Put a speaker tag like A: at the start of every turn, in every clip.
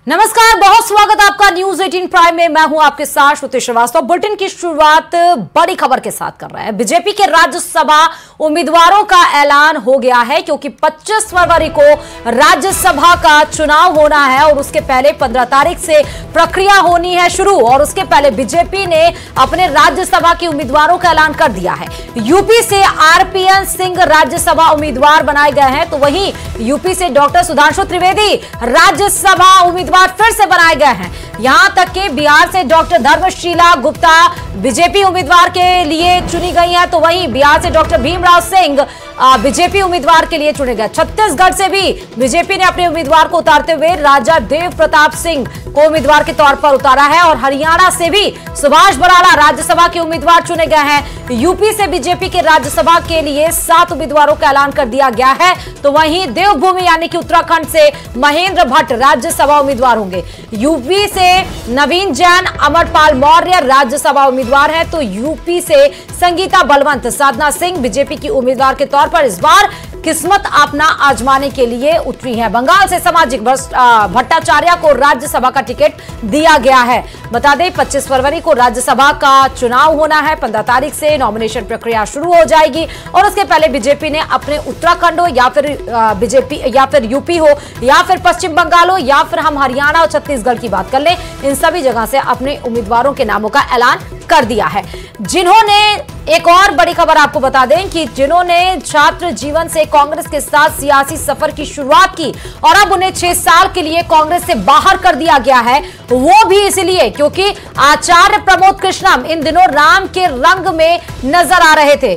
A: नमस्कार, बहुत स्वागत आपका न्यूज 18 प्राइम में। मैं हूं आपके साथ श्रुति श्रीवास्तव। बुलेटिन की शुरुआत बड़ी खबर के साथ कर रहे हैं। बीजेपी के राज्यसभा उम्मीदवारों का ऐलान हो गया है क्योंकि 25 फरवरी को राज्यसभा का चुनाव होना है और उसके पहले 15 तारीख से प्रक्रिया होनी है शुरू। और उसके पहले बीजेपी ने अपने राज्यसभा के उम्मीदवारों का ऐलान कर दिया है। यूपी से आरपीएन सिंह राज्यसभा उम्मीदवार बनाए गए हैं, तो वहीं यूपी से डॉक्टर सुधांशु त्रिवेदी राज्यसभा उम्मीदवार फिर से बनाए गए हैं। यहां तक कि बिहार से डॉक्टर धर्मशीला गुप्ता बीजेपी उम्मीदवार के लिए चुनी गई हैं, तो वहीं बिहार से डॉक्टर भीमराव सिंह बीजेपी उम्मीदवार के लिए चुने गए। छत्तीसगढ़ से भी बीजेपी ने अपने उम्मीदवार को उतारते हुए राजा देव प्रताप सिंह को उम्मीदवार के तौर पर उतारा है। और हरियाणा से भी सुभाष बराला राज्यसभा के उम्मीदवार चुने गए हैं। यूपी से बीजेपी के राज्यसभा के लिए 7 उम्मीदवारों का ऐलान कर दिया गया है, तो वहीं देवभूमि यानी कि उत्तराखंड से महेंद्र भट्ट राज्यसभा उम्मीदवार होंगे। यूपी से नवीन जैन अमरपाल मौर्य राज्यसभा उम्मीदवार हैं, तो यूपी से संगीता बलवंत साधना सिंह बीजेपी की उम्मीदवार के तौर पर इस बार किस्मत अपना आजमाने के लिए उतरी है। बंगाल से सामाजिक भट्टाचार्य को राज्यसभा का टिकट दिया गया है। बता दें 25 फरवरी को राज्यसभा का चुनाव होना है। 15 तारीख से नॉमिनेशन प्रक्रिया शुरू हो जाएगी और उसके पहले बीजेपी ने अपने उत्तराखंड हो या फिर बीजेपी या फिर यूपी हो या फिर पश्चिम बंगाल हो या फिर हम हरियाणा और छत्तीसगढ़ की बात कर लें, इन सभी जगह से अपने उम्मीदवारों के नामों का ऐलान कर दिया है। जिन्होंने एक और बड़ी खबर आपको बता दें कि जिन्होंने छात्र जीवन से कांग्रेस के साथ सियासी सफर की शुरुआत की और अब उन्हें 6 साल के लिए कांग्रेस से बाहर कर दिया गया है, वो भी इसलिए क्योंकि आचार्य प्रमोद कृष्णम इन दिनों राम के रंग में नजर आ रहे थे।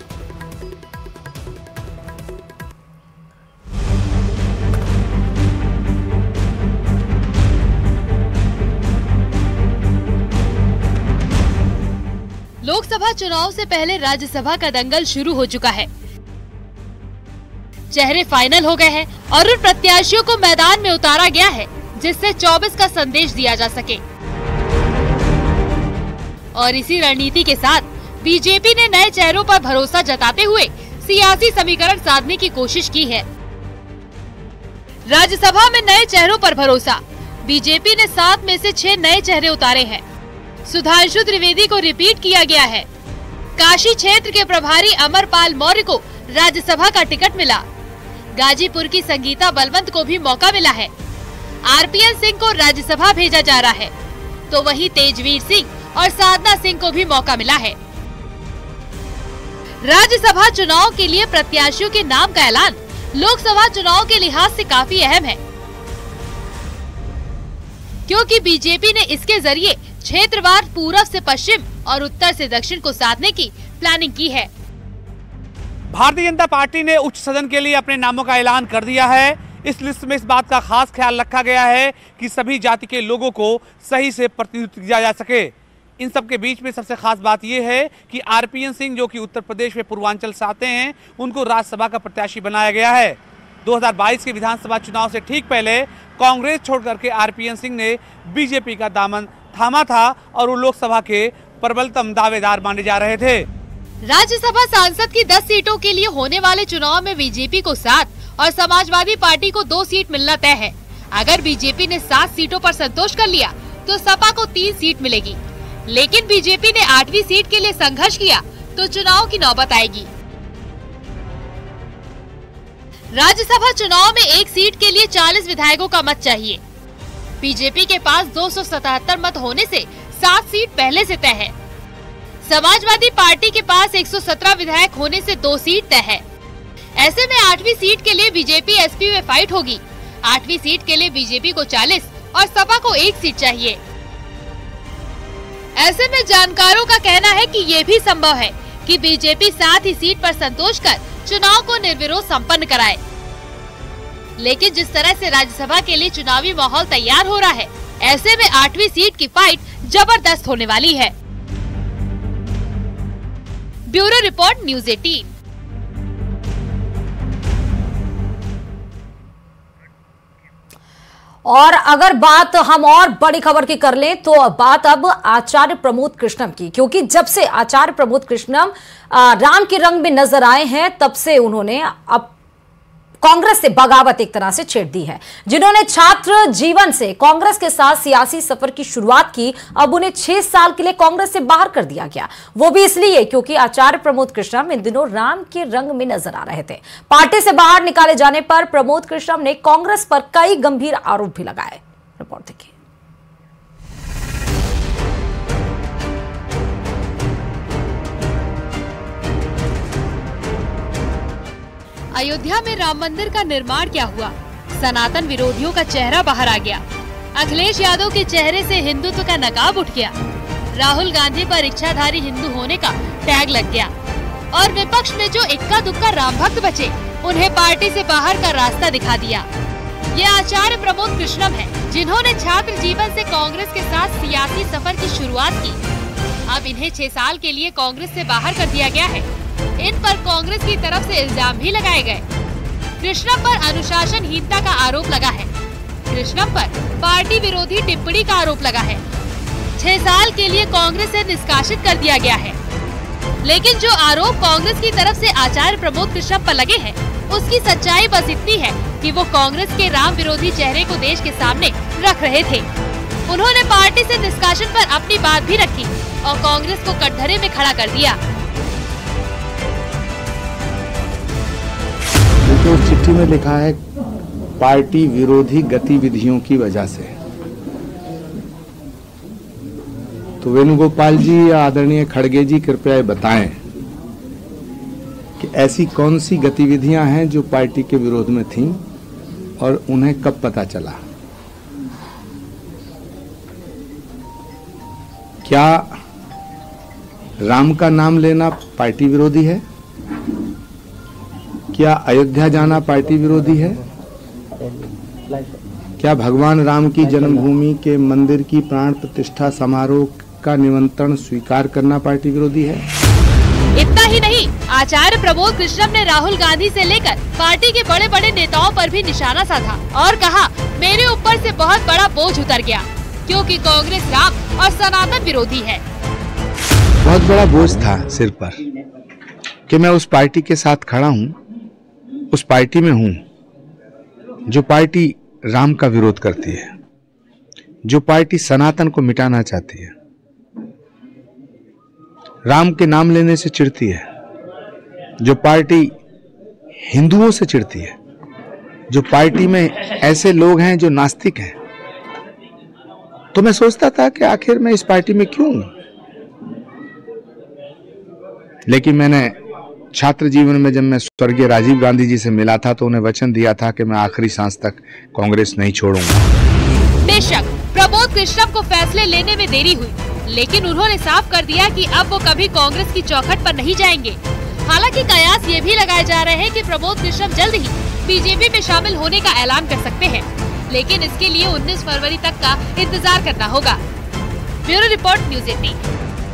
B: लोकसभा चुनाव से पहले राज्यसभा का दंगल शुरू हो चुका है। चेहरे फाइनल हो गए हैं और उन प्रत्याशियों को मैदान में उतारा गया है जिससे 24 का संदेश दिया जा सके। और इसी रणनीति के साथ बीजेपी ने नए चेहरों पर भरोसा जताते हुए सियासी समीकरण साधने की कोशिश की है। राज्यसभा में नए चेहरों पर भरोसा, बीजेपी ने 7 में से 6 नए चेहरे उतारे हैं। सुधांशु त्रिवेदी को रिपीट किया गया है। काशी क्षेत्र के प्रभारी अमरपाल मौर्य को राज्यसभा का टिकट मिला। गाजीपुर की संगीता बलवंत को भी मौका मिला है। आरपीएन सिंह को राज्यसभा भेजा जा रहा है, तो वहीं तेजवीर सिंह और साधना सिंह को भी मौका मिला है। राज्यसभा चुनाव के लिए प्रत्याशियों के नाम का ऐलान लोकसभा चुनाव के लिहाज से काफी अहम है, क्योंकि बीजेपी ने इसके जरिए क्षेत्रवार पूर्व से पश्चिम और उत्तर से दक्षिण को साधने की प्लानिंग की है।
C: भारतीय जनता पार्टी ने उच्च सदन के लिए अपने नामों का ऐलान कर दिया है। इस लिस्ट में इस बात का खास ख्याल रखा गया है कि सभी जाति के लोगों को सही से प्रतिनिधित्व दिया जा सके। इन सब के बीच में सबसे खास बात यह है कि आरपीएन सिंह, जो कि उत्तर प्रदेश में पूर्वांचल से आते हैं, उनको राज्यसभा का प्रत्याशी बनाया गया है। 2022 के विधानसभा चुनाव से ठीक पहले कांग्रेस छोड़ करके आरपीएन सिंह ने बीजेपी का दामन थामा था और वो लोकसभा के प्रबलतम दावेदार माने जा रहे थे।
B: राज्यसभा सांसद की 10 सीटों के लिए होने वाले चुनाव में बीजेपी को 7 और समाजवादी पार्टी को 2 सीट मिलना तय है। अगर बीजेपी ने 7 सीटों पर संतोष कर लिया तो सपा को 3 सीट मिलेगी, लेकिन बीजेपी ने 8वीं सीट के लिए संघर्ष किया तो चुनाव की नौबत आएगी। राज्यसभा चुनाव में एक सीट के लिए 40 विधायकों का मत चाहिए। बीजेपी के पास 277 मत होने से 7 सीट पहले से तय है। समाजवादी पार्टी के पास 117 विधायक होने से 2 सीट तय है। ऐसे में 8वीं सीट के लिए बीजेपी एसपी में फाइट होगी। 8वीं सीट के लिए बीजेपी को 40 और सपा को 1 सीट चाहिए। ऐसे में जानकारों का कहना है कि ये भी संभव है कि बीजेपी 7 ही सीट पर संतोष कर चुनाव को निर्विरोध संपन्न कराए। लेकिन जिस तरह से राज्यसभा के लिए चुनावी माहौल तैयार हो रहा है, ऐसे में 8वीं सीट की फाइट जबरदस्त होने वाली है। Bureau report, news 18।
A: और अगर बात हम और बड़ी खबर की कर लें तो बात अब आचार्य प्रमोद कृष्णम की, क्योंकि जब से आचार्य प्रमोद कृष्णम राम के रंग में नजर आए हैं तब से उन्होंने अब कांग्रेस से बगावत एक तरह से छेड़ दी है। जिन्होंने छात्र जीवन से कांग्रेस के साथ सियासी सफर की शुरुआत की, अब उन्हें 6 साल के लिए कांग्रेस से बाहर कर दिया गया। वो भी इसलिए क्योंकि आचार्य प्रमोद कृष्णम इन दिनों राम के रंग में नजर आ रहे थे। पार्टी से बाहर निकाले जाने पर प्रमोद कृष्णम ने कांग्रेस पर कई गंभीर आरोप भी लगाए। रिपोर्ट देखिए।
B: अयोध्या में राम मंदिर का निर्माण क्या हुआ? सनातन विरोधियों का चेहरा बाहर आ गया। अखिलेश यादव के चेहरे से हिंदुत्व का नकाब उठ गया। राहुल गांधी पर इच्छाधारी हिंदू होने का टैग लग गया और विपक्ष में जो इक्का दुक्का राम भक्त बचे, उन्हें पार्टी से बाहर का रास्ता दिखा दिया। ये आचार्य प्रमोद कृष्णम है, जिन्होंने छात्र जीवन से कांग्रेस के साथ सियासी सफर की शुरुआत की। अब इन्हें 6 साल के लिए कांग्रेस से बाहर कर दिया गया है। इन पर कांग्रेस की तरफ से इल्जाम भी लगाए गए। कृष्णम पर अनुशासनहीनता का आरोप लगा है। कृष्णम पर पार्टी विरोधी टिप्पणी का आरोप लगा है। 6 साल के लिए कांग्रेस से निष्कासित कर दिया गया है। लेकिन जो आरोप कांग्रेस की तरफ से आचार्य प्रमोद कृष्णम पर लगे हैं, उसकी सच्चाई बस इतनी है कि वो कांग्रेस के राम विरोधी चेहरे को देश के सामने रख रहे थे। उन्होंने पार्टी से निष्कासन पर अपनी बात भी रखी और कांग्रेस को कटघरे में खड़ा कर दिया।
D: तो उस चिट्ठी में लिखा है पार्टी विरोधी गतिविधियों की वजह से। तो वेणुगोपाल जी या आदरणीय खड़गे जी कृपया बताएं कि ऐसी कौन सी गतिविधियां हैं जो पार्टी के विरोध में थीं और उन्हें कब पता चला। क्या राम का नाम लेना पार्टी विरोधी है? क्या अयोध्या जाना पार्टी विरोधी है? क्या भगवान राम की जन्मभूमि के मंदिर की प्राण प्रतिष्ठा समारोह का निमंत्रण स्वीकार करना पार्टी विरोधी है?
B: इतना ही नहीं, आचार्य प्रमोद कृष्णम ने राहुल गांधी से लेकर पार्टी के बड़े बड़े नेताओं पर भी निशाना साधा और कहा, मेरे ऊपर से बहुत बड़ा बोझ उतर गया क्योंकि कांग्रेस राम और सनातन विरोधी है।
D: बहुत बड़ा बोझ था सिर पर कि मैं उस पार्टी के साथ खड़ा हूँ, उस पार्टी में हूं जो पार्टी राम का विरोध करती है, जो पार्टी सनातन को मिटाना चाहती है, राम के नाम लेने से चिढ़ती है, जो पार्टी हिंदुओं से चिढ़ती है, जो पार्टी में ऐसे लोग हैं जो नास्तिक हैं। तो मैं सोचता था कि आखिर मैं इस पार्टी में क्यों हूं। लेकिन मैंने छात्र जीवन में जब मैं स्वर्गीय राजीव गांधी जी से मिला था तो उन्हें वचन दिया था कि मैं आखिरी सांस तक कांग्रेस नहीं छोड़ूंगा।
B: बेशक प्रमोद कृष्णम को फैसले लेने में देरी हुई, लेकिन उन्होंने साफ कर दिया कि अब वो कभी कांग्रेस की चौखट पर नहीं जाएंगे। हालांकि कयास ये भी लगाए जा रहे हैं कि प्रमोद कृष्णम जल्द ही बीजेपी में शामिल होने का ऐलान कर सकते हैं, लेकिन इसके लिए 19 फरवरी तक का इंतजार करना होगा। Bureau report, news 18।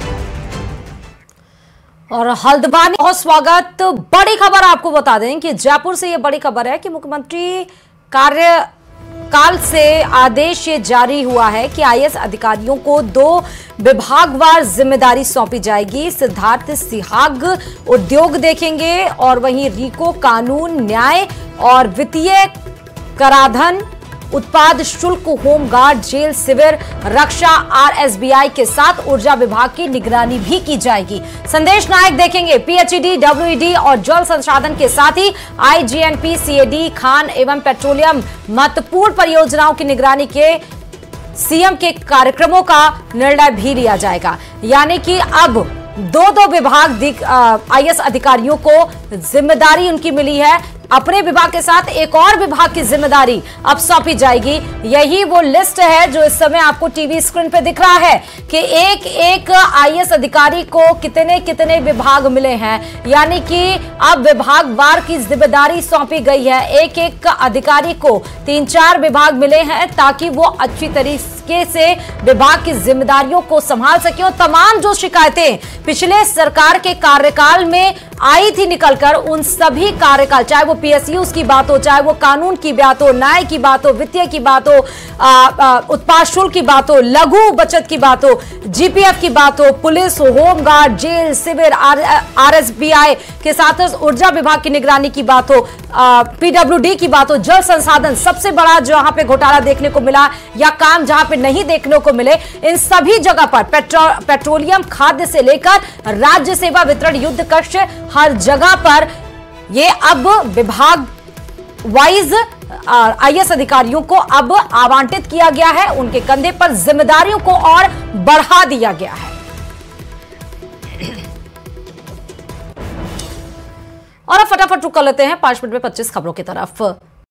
A: और हल्द्वानी बहुत स्वागत। बड़ी खबर आपको बता दें कि जयपुर से ये बड़ी खबर है कि मुख्यमंत्री कार्यकाल से आदेश ये जारी हुआ है कि आईएएस अधिकारियों को 2 विभागवार जिम्मेदारी सौंपी जाएगी। सिद्धार्थ सिहाग उद्योग देखेंगे और वहीं रीको कानून, न्याय और वित्तीय, कराधान, उत्पाद शुल्क, होमगार्ड, जेल, शिविर, रक्षा, आरएसबीआई के साथ ऊर्जा विभाग की निगरानी भी की जाएगी। संदेश नायक देखेंगे पीएचईडी, डब्ल्यूईडी और जल संसाधन के साथ ही आईजीएनपी, सीएडी, खान एवं पेट्रोलियम महत्वपूर्ण परियोजनाओं की निगरानी के सीएम के कार्यक्रमों का निर्णय भी लिया जाएगा। यानी कि अब 2 विभाग आईएएस अधिकारियों को जिम्मेदारी उनकी मिली है। अपने विभाग के साथ एक और विभाग की जिम्मेदारी अब सौंपी जाएगी। यही वो लिस्ट है जो इस समय आपको टीवी स्क्रीन पे दिख रहा है कि एक एक आईएएस अधिकारी को कितने कितने विभाग मिले हैं। यानी कि अब विभागवार की जिम्मेदारी सौंपी गई है। एक एक अधिकारी को 3-4 विभाग मिले हैं ताकि वो अच्छी तरीके से विभाग की जिम्मेदारियों को संभाल सके और तमाम जो शिकायतें पिछले सरकार के कार्यकाल में आई थी निकलकर, उन सभी कार्यकाल, चाहे वो पीएसयूज की बात हो, चाहे वो कानून की बात हो, न्याय की बात हो, वित्तीय की बात हो, उत्पाद शुल्क की बात हो, लघु बचत की बात हो, जीपीएफ की बात हो, पुलिस हो, होमगार्ड, जेल, सिविल, आरएसबीआई के साथ ऊर्जा विभाग की निगरानी की बात हो, पीडब्ल्यूडी की बात हो, जल संसाधन, सबसे बड़ा जहां पे घोटाला देखने को मिला या काम जहां पे नहीं देखने को मिले, इन सभी जगह पर पेट्रोलियम, खाद्य से लेकर राज्य सेवा वितरण, युद्ध कक्ष, हर जगह पर ये अब विभाग वाइज आईएएस अधिकारियों को अब आवंटित किया गया है, उनके कंधे पर जिम्मेदारियों को और बढ़ा दिया गया है। और अब फटाफट रुक कर लेते हैं 5 मिनट में 25 खबरों की तरफ।